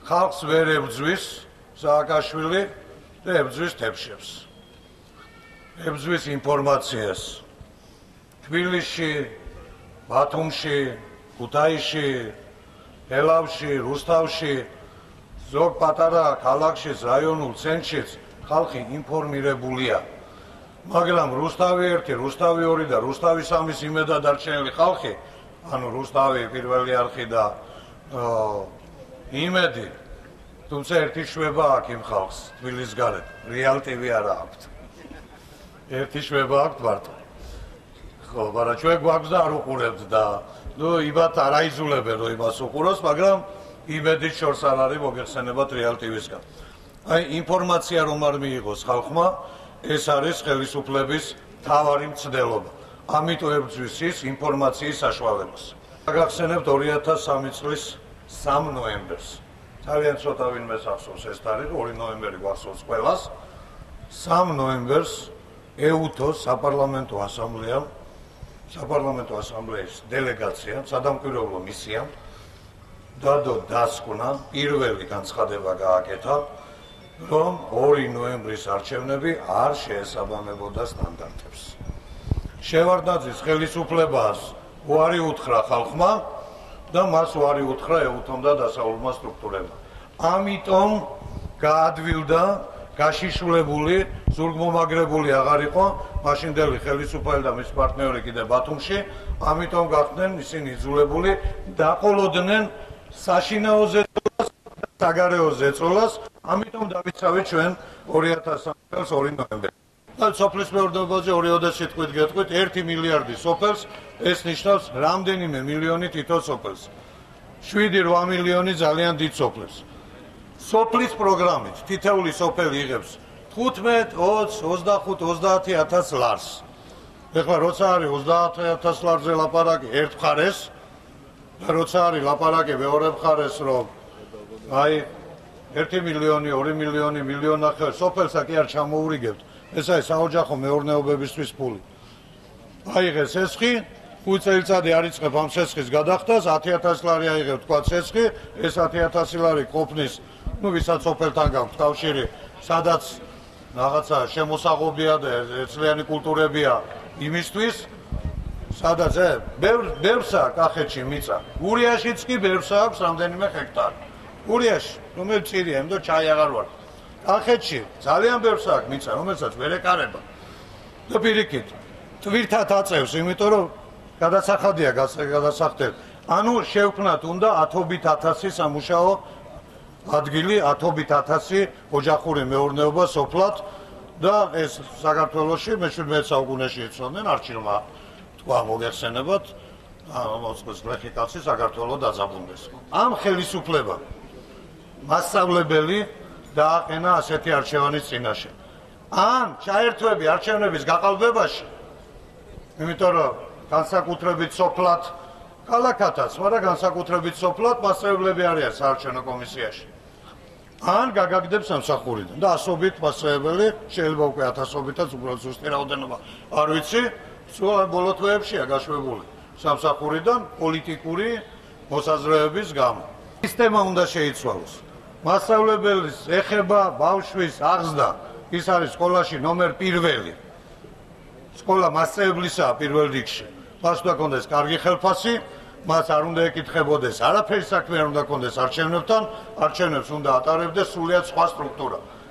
ხალხს ვერ ებრძვის სააკაშვილი და ებრძვის თეფშებს. ებრძვის ინფორმაციას თბილისში, ბათუმში, ქუთაისში, ელავში, რუსთავში, ზოგ პატარა ქალაქშიც, რაიონულ ცენტრშიც ხალხი ინფორმირებულია. მაგრამ რუსთავი 1, რუსთავი 2 და რუსთავი 3-ის იმედად დარჩენილი ხალხი, ანუ რუსთავი პირველი არხი და იმედი, თუმცა ერთი შვება აქვს იმ ხალხს თბილისის გარეთ, რეალ ტივი არა აქვთ. ერთი შვება აქვთ მარტო. ხო, მაგრამ ჩვენ გვაქვს და არ უყურებთ და იბათ არ აიზულებენ რომ იმას უყუროს, მაგრამ იმედით შორს არ არის მოგეხსენებათ რეალ ტივისგან. აი ინფორმაცია რომ არ მიიღოს ხალხმა, ეს არის ხელისუფლების მთავარი მცდელობა. ამიტომ ებრძვის ის ინფორმაციის საშუალებას. გახსენებთ 2003 წლის 3 ნოემბერს. ძალიან ცოტა ვინმე ახსოვს ეს თარიღი, 2 ნოემბერი გვახსოვს ყველას. 3 ნოემბერს ეუთოს საპარლამენტო ასამბლეის დელეგაციამ, სადამკვირვებლო მისიამ დადო დასკვნა, პირველი განცხადება გააკეთა, რომ 2 ნოემბრის არჩევნები არ შეესაბამებოდა სტანდარტებს. შევარდნაძის ხელისუფლებას უარი უთხრა ხალხმა და მას უარი უთხრა ეუთომ და დასავლურმა სტრუქტურებმა. ამიტომ გაადვილდა გაშიშვლებული, ზურგმომაგრებული აღარ იყო მაშინდელი ხელისუფალი და მის პარტნიორი კიდე ბათუმში, ამიტომ გახდნენ ისინი იძულებული დაყოლოდნენ საშინაო ზეწოლას და საგარეო ზეწოლას, ამიტომ დავიცავით ჩვენ 2003 წელს 2 ნოემბერს. და სოფლის მეურნეობაზე 2 სიტყვით გეტყვით, 1 მილიარდი სოფელს, ეს ნიშნავს რამდენიმე მილიონი თითო სოფელს. 7-8 მილიონი ძალიან დიდ სოფლებს. სოფლის პროგრამით თითეული სოფელი იღებს 15, 20, 25, 30,000 ლარს. ეხლა როცა არის 30,000 ლარზე ლაპარაკი ერთ მხარეს და როცა არის ლაპარაკი მეორე მხარეს, რომ აი 1 მილიონი, 2 მილიონი, 1,5 მილიონი სოფელსა კი არ ჩამოურიგებთ. ეს არის საოჯახო მეურნეობებისთვის ფული. აიღეს სესხი, 5 წელიწადი არ იწყებ ამ სესხის გადახდას, 10,000 ლარი აიღებ თქვა სესხი, ეს 10,000 ლარი ყოფნის, ვისაც სოფელთან გაქვს კავშირი, სადაც რაღაცა შემოსაღობია და ერთწლიანი კულტურებია იმისთვის, სადაც ბევრს აქვს კახეთში მიწა. გურიაშიც კი ბევრს აქვს რამდენიმე ჰექტარი. გურიაში, რომელიც წირია, იმიტომ ჩაი აღარ ვარ. კახეთში ძალიან ბევრს აქვს მიწა, რომელსაც ვერ ეკარება. და პირიქით, თვირთად აწევს, იმიტომ რომ გადასახადია გადასახდეთ. ანუ შევქმნათ უნდა 10,000 სამუშაო ადგილი, 10,000 ოჯახური მეურნეობა სოფლად და ეს საქართველოში მე-17 საუკუნეში იცოდნენ არჩილმა თქვა მოგეხსენებათ, მოსკოვის გლეხი საქართველოს დაძაბუნდეს. ამ ხელისუფლებამ მასწავლებელი დააყენა ასეთი არჩევანის წინაშე. ან ჩაერთვები არჩევნების გაყალბებაში, იმიტომ რომ განსაკუთრებით სოფლად ქალაქათაც, მაგრამ განსაკუთრებით სოფლად მასწავლებლები არიან საარჩევნო კომისიაში. ან გაგაგდებს სამსახურიდან და ასობით მასწავლებელი, შეიძლება უკვე 1000-ობითაც უბრალოდ ზუსტი რაოდენობა არ ვიცი, სულ ბოლო თვეებშია გაშვებული სამსახურიდან პოლიტიკური მოსაზრებების გამო. სისტემა უნდა შეიცვალოს. მასწავლებლის ეხება ბავშვის აღზრდა, ის არის სკოლაში ნომერ 1. სკოლა მასწავლებლისაა პირველ რიგში. მას უნდა კონდეს კარგი ხელფასი, მას არ უნდა ეკითხებოდეს არაფერი საქმე არ უნდა კონდეს არჩევნებთან, არჩევნებს უნდა ატარებდეს სრულიად სხვა სტრუქტურა.